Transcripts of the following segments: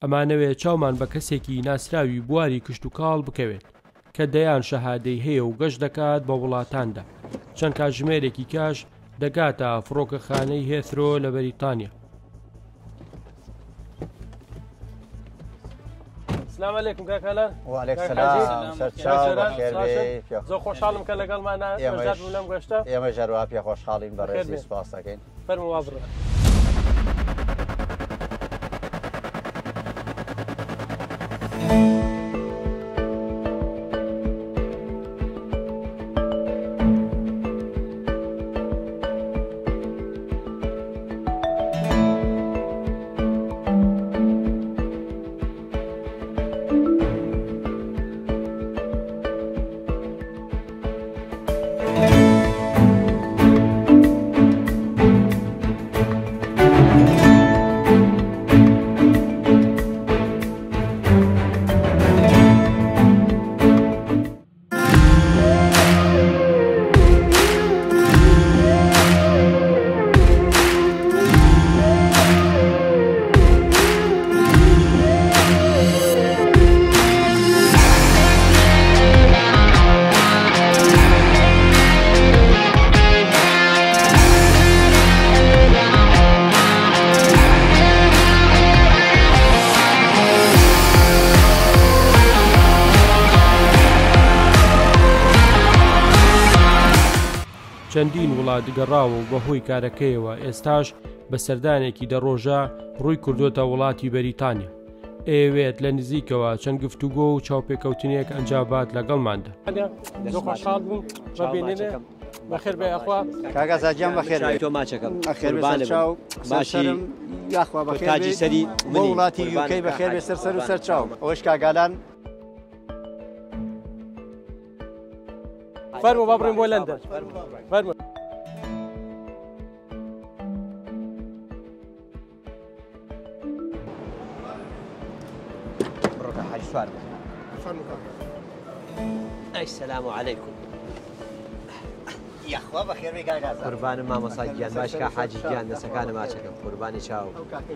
ئەمانەوێ چاومان بە کەسێکی ناسراوی بواری کشت و کاڵ بکەوێت کە دەیان شەهادەی هەیە و گەشت دەکات بە وڵاتاندا چەند کاتژمێرێکی کاش دەگاتە فڕۆکەخانەی هێثرۆ لە بەریتانیا. سلام علیکم کاکەلان. وعلیکم سلام. سەرچاو بەخێر بێ. زۆر خۆشحاڵم کە لەگەڵمانە ئێمەژات بوو لەم گەشتە. ئێمە ژەروا پێ خۆشحاڵین بەڕێزی سوپاس دەکەین. فەرموو وا بڕۆ. چەندین وڵات گەڕاوە و بەهۆی کارەکەیەوە ئێستاش بە سەردانێکی دەڕۆژە ڕووی کردوتە وڵاتی بەریتانیا. ئەوێت لە نزیکەوە چەند گفتوگۆ و چاوپێکەوتنیەک ئەنجابات لەگەڵماندا. خۆشحاڵ بووم بەبینێ بەخێر بێ ئەخوا کاکە زاجیان بەخێر بێ. تۆ ماچەکەم ئەخێر بێ چاو باشی یاخوا بەخێر تاجی سەری بۆ وڵاتی یوکەی بەخێر بێ سەر و سەر چاو. ئەوەش کاگالان فەرموو با بڕین بۆ لەندەن. فەرموو. السلام عليكم. یاخوا بەخێر بێ کاگا. قوربانم مامۆستا گیان باشکە حاجی گیان دەسەکانە ماچەکەم قوربانی چاو.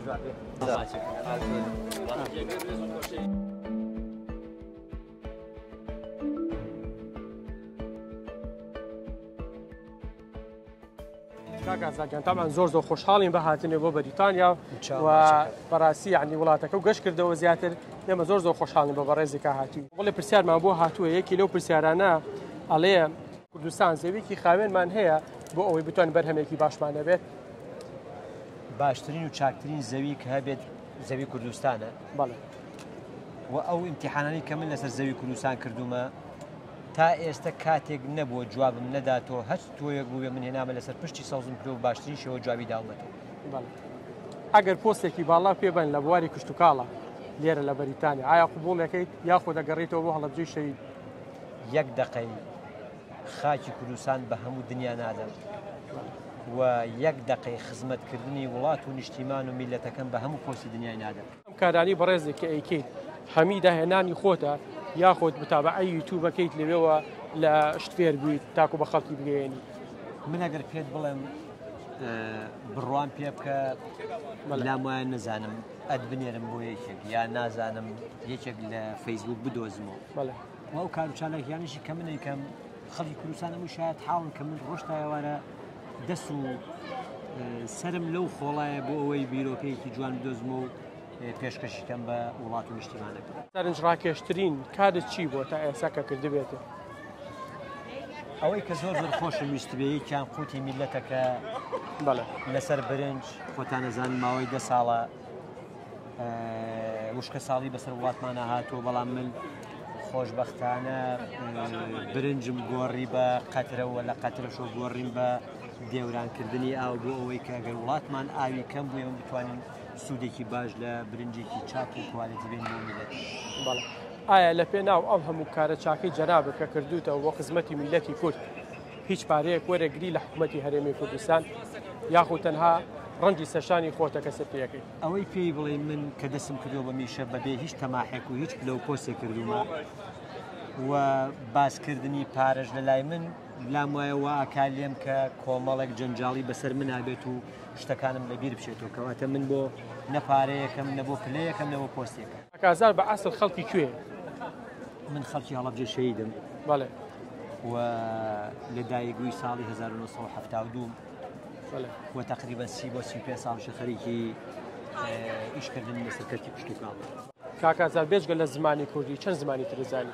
کاکازاگیان تامان زۆر خۆشحاڵین بە هاتنێ بۆ بەریتانیا و بەڕاستی یعنی وڵاتەکە و گەشت کردەوە زیاتر ئێمە زۆر خۆشحاڵین بە بەڕێزی کە هاتووی. بەڵێ پرسیارمان بۆ هاتووە یەکی لەو پرسیارانە ئەڵێ کوردستان زەویەکی خاوێنمان هەیە بۆ ئەوەی بتوانین بەرهەمێکی باشمانە بێت. باشترین و چاکترین زەوی کە هەبێت زەوی کوردستانە. بەڵێ. و ئەو ئیمتیحانانی کە من لەسەر زەوی کوردستان کردومە تا ئێستا کاتێک نەبووە جوابم نەداتەوە هەچ تۆیەک بووێ من هێنامە لەسەر پشتی سەوزم کرد و باشترین شێوە جوابی داومەتەوە. ئەگەر پۆستێکی باڵا پێبن لە بواری کشت و کاڵە لێرە لە بەریتانیا ئایا قبوڵەکەیت یاخۆ دەگەڕێتەوە بۆ هەڵەبجەی شەوید؟ یەک دقەی خاکی کوردستان بە هەموو دنیا نادەم و یەک دقەی خزمەتکردنی وڵات و نیشتیمان و میلەتەکەم بە هەموو پۆستی دنیای نادەم. ئەم کارانی بەڕێزێکی ئەیکەیت هەمی داهێنانی خۆتە یاخۆت بتابعەی یوتیوبەکەیت لەوێەوە لە شتفێر بوویت تاکو بە خەڵکی بگەێنی. من ئەگەر پێت بڵێم بڕوان پێ بکە لام وایە نەزانم ئەد بنێرم بۆ یەکێک یا نازانم یەکێک لە فەیسبوک بدۆزمەوە. ئەو کارچالێکیانیشی کە من یکەم خەڵکی کوردستان هەموو شاید حاڵن کە من ڕۆژتا ئێوارە دەست و سرم لەو خۆڵایە بۆ ئەوەی بیرۆکەیەکی جوان بدۆزمە و پێشکەشیکەم بە وڵات و نیشتیمانەکە. سەرنج ڕاکێشترین کارت چی بۆ تا ئێستا کە کردبێتە؟ ئەوەی کە زۆر خۆشم ویست بێ یەکیان قوتی میلەتەکە لەسەر برنج خۆتان نەزانن ماوەی 10 ساڵە وشکە ساڵی بەسەر وڵاتمانە هاتووە بەڵام من خۆشبەختانە برنجم گۆڕی بە قەترەوە لە قەترەشۆ گۆڕیم بە دێورانکردنی ئاو بۆ ئەوەی کە ئەگەر وڵاتمان ئاوی کەم بووە ئێمە بتوانین سوودێکی باش لە برنجێکی چاک و کوالێتی بێن بۆ میلەت. ئایا لە پێناو ئەم هەموو کارە چاکەی جەنابە کە کردوتەوە بۆ خزمەتی میلەتی کورد هیچ پارەیەک وەرەگری لە حکوومەتی هەرێمی کوردستان یاخود تەنها ڕەنگی سەرشانی خۆتە کە سەرپێەکەی؟ ئەوەی پێی بڵێ من کە دەستم کردو بە میشە بەبێ هیچ تەماحێک و هیچ لەو پۆستێک کردومە و باسکردنی پارەش لە لای من لام وایە ئاکا لێم کە کۆمەڵێک جەنجاڵی بەسەر من هابێت و شتەکانم لەبیر بچێتەوە کەواتە من بۆ نەپارەیەکەم نە بۆ پلەیەکەم نەوە پۆستێکە. کاکازار بە ئاسڵ خەڵکی کوێ؟ من خەڵکی هەڵەبجێ شەهیدم بەڵێ و لە دایکبووی ساڵی 1970 و تقریبا 30 بۆ 35 ساڵ خەریکی ئیشکردن لەسەر کەرتی پشتوکاڵ. کاکازار بێژگە لە زمانی کوردی چەند زمانی ترزانی؟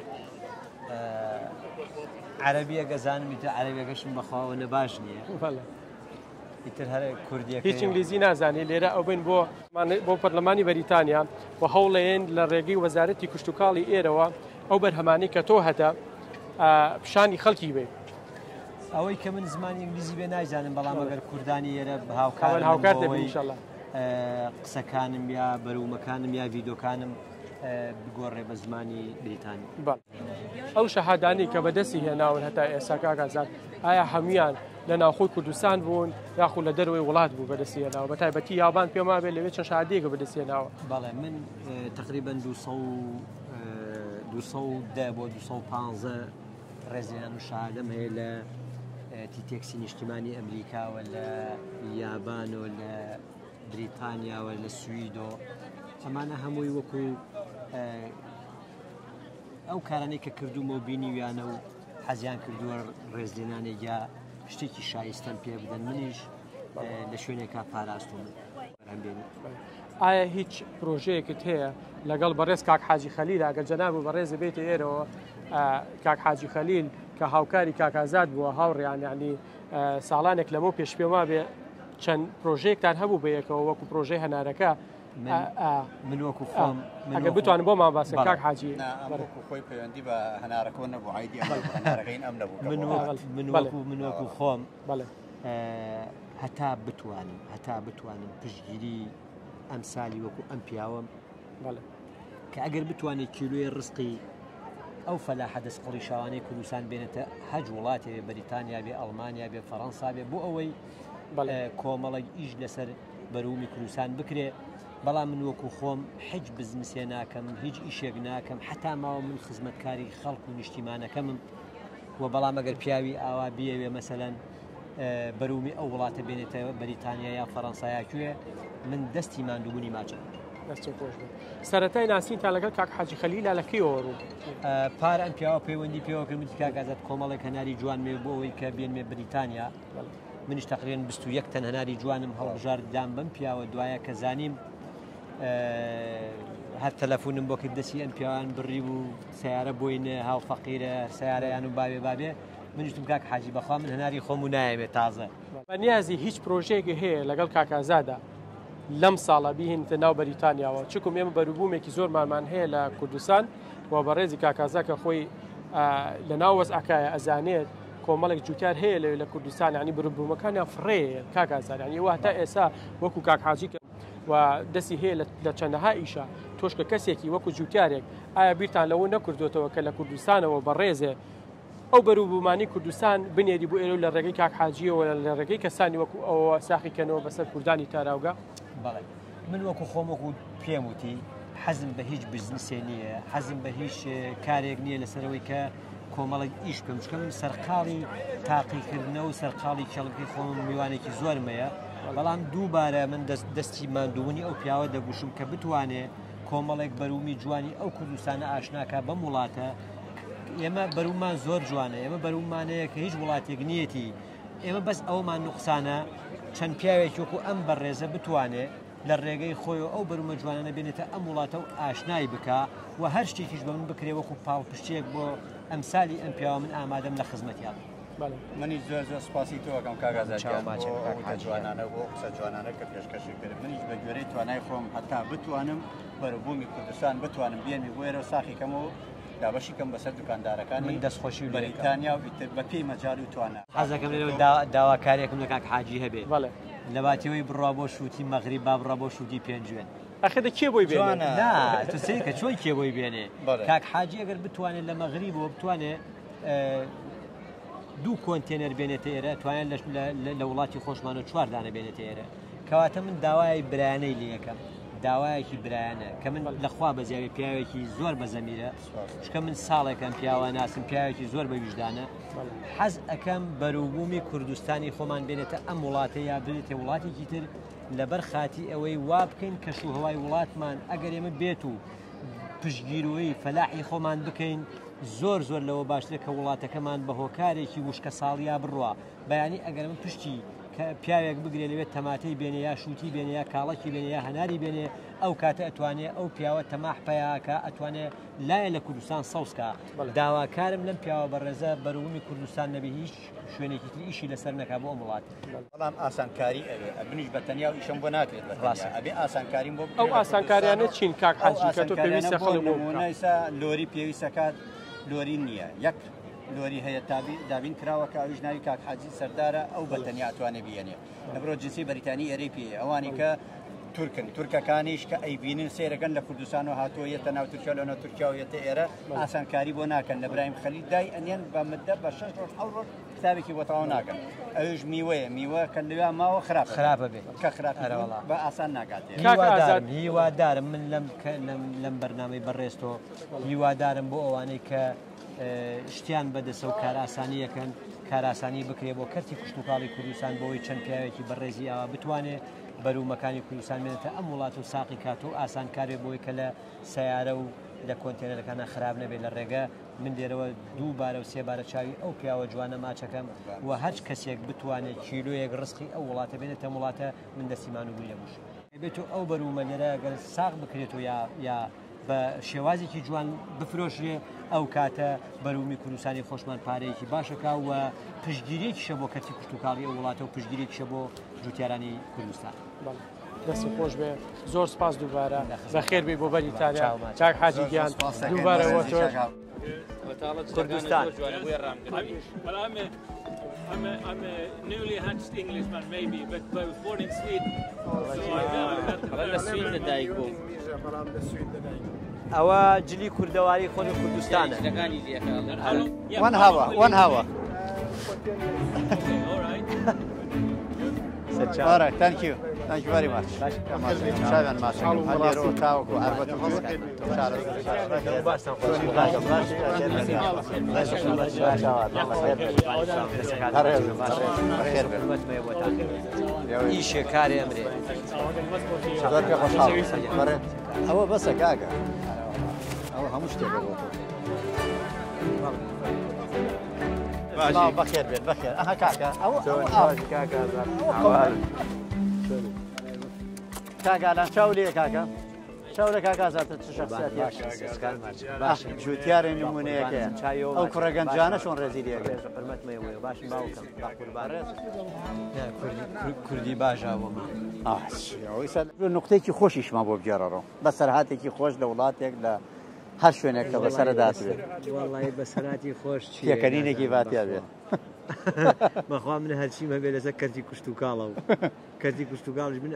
عەرەبیە گەزانم ئیتر عەرەبیەکەشم بەخواوە نەباش نییە. ئیتر هەر کوردیەکە هیچ ئینگلیزی نازانی لێرە ئەو بین بۆ پەرلەمانی بەریتانیا و هەوڵێن لە ڕێگەی وەزارەتی کشتتوکاڵی ئێرەوە ئەو بەرهەمانی کە تۆ هەتا پیشانی خەڵکی بێ. ئەوەی کە من زمانی ئینگلیزی بێ نایزانم بەڵام ئەگەر کوردانی ئێرە هاوکار دەبێت قسەکانم یا بەروومەکانم یا ڤیدۆکانم بگۆڕێ بە زمانی بریتانی. ئەو شەهادانی کە بەدەستی هێناون هەتا ئێستا کاکازار ئایا هەمویان لە ناوخۆی کوردستان بوون یاخود لە دەروی وڵات بوو بەدەستی هێناوە بە تایبەتی یابان پێما بێت لەوێ چەند شەهادەیەکە بەدەستی هێناوە؟ بەڵێ من تقریبا 210 بۆ 215 ڕێزیان و شەهادەم هەیە لە تیتێکسی نیشتیمانی ئەمریکاوە لە یابان و لە بریتانیاوە لە سویدۆ ئەمانە هەمووی وەکو ئەو کارانەی کە کردومە و بینیویانە و حەزیان کردووە ڕێزلێنانێک یا شتێکی شایستەم پێ بدەن منیش لە شوێنێکا پاراستوم. ئایا هیچ پرۆژەیەکت هەیە لەگەڵ بەڕێز کاک حاجی خەلیل ئەگەر جەناب و بەڕێزە بێتە ئێرەوە کاک حاجی خەلیل کە هاوکاری کاکازاد بووە هاوڕێیان یعنی ساڵانێک لەمەوە پێش پێما بێ چەند پرۆژەیەکتان هەبوو بەیەکەوە وەکو پرۆژەی هەنارەکە من وەکو خۆم ئەگە بتوانم بۆ ماباسە کاک حاجی خۆی پەیوەندی بە هەنارەکە نەبوو عیدی هەنارەکەین ئەم نەبوو من وەکو خۆم هەتا بتوانم پشتگیری ئەم سالی وەکو ئەم پیاوەم کە ئەگەر بتوانێت کیلوی ڕزقی ئەو فەلاحە دەستقڵی شاوانەی کوردستان بێنێتە هەج وڵاتێ بەریتانیا بێ ئەڵمانیا بێ فەڕەنسا بێ بۆ ئەوەی کۆمەڵی ئیش لەسەر بەروومی کوردستان بکرێ. بەڵام من وەکو خۆم هیچ بزنسێ ناکەم هیچ ئیشێک ناکەم حتا ماوە من خزمەتکاری خەڵک و نیشتیمانەکەمم و بەڵام ئەگەر پیاوی ئاوا بیەوێ مەسەلەن بەروومی ئەو وڵاتە بێنێتەوە بەریتانیا یا فەڕەنسا کوێ من دەستی ماندووبوونی ماچە. سەرەتای ناسینتان لەگەڵ کاک حاجی خەلیل لەکەیەوە ڕوو پارە ئەم پیاوە پەیوەندی پێوە کرد وتی کاکازاد کۆمەڵێک هەناری جوان مێ بۆ ئەوەی کە بێنمێ بریتانیا. منیش تقریبا 21 تەن هەناری جوانم هەڵبژار دام بەم پیاوە دوایە کە زانیم هەر تەلەفۆنم بۆ کرد دەستی ئەم پیاوان بڕی بوو سیارە بۆینە هاو فەقیرە سیارەیان و بابێ منیشتم کاک حاجی بەخوا من هەناری خۆم و نایەوێت تازە. بەنیازی هیچ پرۆژەیەکی هەیە لەگەڵ کاکازادا لەم ساڵە بیهێنتە ناو بەریتانیاوە چکم ئێمە بەروبوومێکی زۆرمان هەیە لە کوردستان و بەڕێزی کاکازا کە خۆی لە ناو وەزعەکایە ئەزانێت کۆمەڵێک جوتیار هەیە لە کوردستان ینی بروبوومەکانیان فڕێ کاکازار ینی واتە ئێستا وەکو کاک حاجی و دەستی هەیە لە چەندەها ئیشە تۆشکە کەسێکی وەکو جوتیارێک ئایا بیرتان لەوە نەکردوێتەوە کە لە کوردستانەوە بەڕێزێ ئەو بەروبوومانی کوردستان بنێری بۆ ئێرە لە ڕێگەی کاک حاجیەوە لە ڕێگەی کەسانی وەکو ئەوە ساخیکەنەوە بەسەر کوردانی تاراوگە؟ بەڵێ من وەکو خۆم وەکو پێم وتی حەزم بە هیچ بزنسێ نییە حەزم بە هیچ کارێک نییە لەسەرەوەی کە کۆمەڵێک ئیش بکەم چکە من سەرقاڵی تاقیکردنەوە و سەرقاڵی کێڵەکەی خۆم میوانێکی زۆرمەیە بەڵام دووبارە من دەستی ماندوونی ئەو پیاوە دەگوشم کە بتوانێ کۆمەڵێک بەروومی جوانی ئەو کوردستانە ئاشناکە بەم وڵاتە. ئێمە بەروومان زۆر جوانە ئێمە بەروومانەیە کە هیچ وڵاتێک نیەتی ئێمە بەس ئەومان نوقسانە چەند پیاوێک وەکو ئەم بەڕێزە بتوانێ لە ڕێگەی خۆی و ئەو بەرومە جوانانە بێنێتە ئەم وڵاتە و ئاشنای بکە و هەر شتێکیش بە من بکرێ وەکو پاڵپشتێک بۆ ئەمسالی ئەم پیاوە من ئامادەم لە خزمەتیان. منیش زۆر سپاسی تۆکەم کاکازاد جوانانە بۆ قسە جوانانە کە پێشکەشی کرد منیش بە گوێرەی توانای خۆم هەتا بتوانم بەروبوومی کوردستان بتوانم بێنمی بۆ ئێرە ساخی کەمەوە دابەشی کەم بەسەر دوکاندارەکانی من دەستخۆشی بەریتانیا و بە پێی مەجاری و توانە حەزەکەم لەوە داواکاریەکەم لە کاک حاجی هەبێ لە باتیەوەی بڕوا بۆ شووتی مەغریب با بڕا بۆ شووتی پێنجوێن ئەخێدە کێ بۆی بێنێ تو سێکە چۆن کێ بۆی بێنێ کاک حاجی ئەگەر بتوانێت لە مەغریبەوە بتوانێت 2 کۆنتێنەر بێنێتە ئێرە توانێت لە وڵاتی خۆشمانە 4 دانە بێنێتە ئێرە کەواتە من داوای برایانەی لێ یەکەم داوایەکی برایانە کە من لەخوا بەزیاوی پیاوێکی زۆر بە زەمیرە شکە من ساڵێکم پیاوە ناسم پیاوێکی زۆر بە ویژدانە حەز ئەەکەم بەروبوومی کوردستانی خۆمان بێنێتە ئەم وڵاتە یا بێتێ وڵاتێکی تر لەبەر خاتی ئەوەی وا بکەین کەشوهەوای وڵاتمان ئەگەر ئێمە بێت و پشتگیرەوەی فەلاحی خۆمان بکەین زۆر زۆر لەوە باشترە کە وڵاتەکەمان بە هۆکارێکی وشکە ساڵیا بڕوە بەیانی ئەگەر من پشتی پیاوێک بگرێ لەوێت تەماتەی بێنێ یا شووتی بێنێ یا کاڵەکی بێنێ یا هەناری بێنێ ئەو کاتە ئەتوانێت ئەو پیاوە تەماح پیاکە ئەتوانێت لایە لە کوردستان سەوسکە داواکارم لەم پیاوە بەڕێزە بەرومی کوردستان نەبێ هیچ شوێنێکی ئیشی لەسەر نەکا بۆ ئەم وڵات بەڵام ئاسانکاری ئەوێ بنیش بە تەنیا و ئیشم بۆ ناکرێت ڕاستە ئەبێ ئاسانکاریم بۆ ئەو ئاسانکاریانە چین کاک حاجی کە تۆ پێویستە خەڵک نمونەیسا لۆری پێویستەکات لۆری نییە یەک لۆری هەیە دابین کراوە کە ئەویش ناوی کاک حاجی سەردارە ئەو بە تەنیا ئەتوانێ بێنێ لەبرۆ جنسی بەریتانی ئەرەی پێ ئەوانی کە تورکن تورکەکانیش کە ئەیبینن سێرەکەن لە کوردستان و هاتووەیەتە ناو تورکیا لەنەوە تورکیاویەتە ئێرە ئاسانکاری بۆ ناکەن لە برایم خەلیل دای ئەنیان بە مدە بە 6 ڕۆژ ئەو ڕۆژ کتابێکی بۆ تەواو ناکەن ئەوش میوەیە میوە کە لەوێ ماوە خراپە بێت کە خراپە بە ئاسان ناکاتێ هیوادارم من لەم بەرنامەی بەڕێستۆ هیوادارم بۆ ئەوانەی کە شتیان بەدەسە و کاراسانیەکەن کاراسانی بکرێ بۆ کەرتی کوشتتوکاڵی کوردستان بۆەوەی چەند پیاوێکی بەڕێزی ئەوە بتوانێت بەرومەکانی کوردستان بێنێتە ئەم وڵات و ساقی کات و ئاسانکارێ بۆی کە لە سیارە و لە کۆنتێنەرەکانە خراپ نەبێت لە ڕێگە من دێرەوە دووبارە و سێبارە چاوی ئەو پیاوە جوانە ماچەکەم و هەر کەسێک بتوانێت کیلۆیەک ڕسقی ئەو وڵاتە بێنێتە وڵاتە من دەستیمان و بووی لەموش بێت و ئەو بەرومە لێرە گەر ساق بکرێت و یا بە شێوازێکی جوان بفرۆشرێ ئەو کاتە بەرومی کوردستانی خۆشمان پارەیەکی باشەکە و پشتگیریەکیشە بۆ کەرتی کوشتتوکاڵی ئەو وڵاتە و پشتگیریەکیشە بۆ جوتیارانی کوردستان دەستی خۆش بێ زۆر سپاس دووبارە بەخێر بێ بۆ بەریتانیا چاک حاجی گیان دووبارەوە تۆ کوردستان I'm a newly hatched Englishman, maybe, but I was born in Sweden. ئەوە جلی کوردەواری خۆی کوردستانە وان هاوە All right, thank you very much. شایان ماشین هەلێرۆ تاوەکو هەربەت ئیشێ کارێ ئەمرێ زۆر پێ خۆشحاڵ ئەوە بەسە کاکە ئەوە هەموو شتێک بەخێر بێت بەخێر ئەها کاکە کاکالان چاو لێ کاکە چاو لە کاکازاتە چ شخصیت جوتیارە نمونەیەکە ئەو کوڕەگەنجانە چۆن ڕێزی لێگە باشم باوکەم کوردی باشاوەمە نقطەیەکی خۆشیشمان بۆ بگێڕەوە بەسەرهاتێکی خۆش لە وڵاتێک لە هەر شوێنێک کە بەسەرەدات بێت وەڵڵی بەسەراتی خۆش پێکەنینێکی باتیا بێت بەخوا من هەرچیمە بێ لەسەر کەرتی کوشتتوکاڵە و کەرتی کوشتتوکاڵش من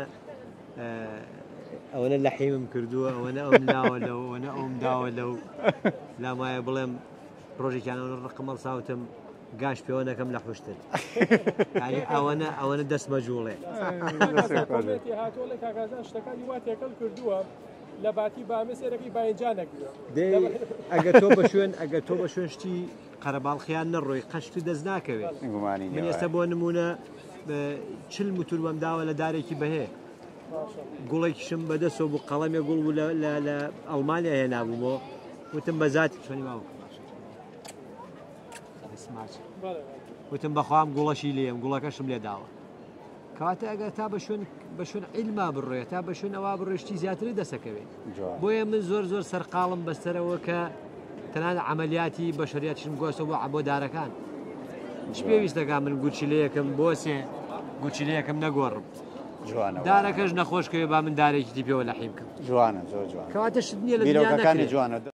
ئەوەنە لە حیمم کردووە ئەوەنە ئەوم ناوە لەو ئەوەنە ئەوم داوە لەو لامایە بڵێم ڕۆژێکیانەوە ڕقمەڵ ساوتم گاش پێوە نەکەم لە خوشتت ئەوەنە دەست بەجوڵێ هاتووە لە کاکازان شتەکانی وا تێکەڵ کردووە لە باتی بامەسێرەکەی باینجانەگرێ ئەگەر تۆ بە شوێن شتی قەرەباڵخیان نەڕۆی قەشتی دەست ناکەوێت من ئێستا بۆ نمونە 40 متر وەم داوە لە دارێکی بەهەیە گوڵێکیشم بەدەستەوە بوو قەڵەمێ گوڵ بوو لە ئەڵمانیا هێنابوومەوە وتم بە زاتی چۆنی باوکە وتم بەخوام گوڵەشی لێم گوڵەکەشم لێ داوە کەواتە ئەگەر تا بە شوێن عیلما بڕۆێ تا بە شوێن ئەوا بڕێشتی زیاتری دەسەکەوێت بۆیە من زۆر سەرقاڵم بەسەرەوە کە تەنانە عملیاتی بەشەریاتشم گۆستەوە بۆ عەبۆدارەکان چ پێویستەکە من گوچیلەیەکم بۆسێ گوچیلەیەکم نەگۆڕم دارەکەش نەخۆشکەوێ با من دارێکی پێوە لە حیبکەم جوانە زۆر جوان کەواتە شت نییە لە دنیا نەکرێت جوانە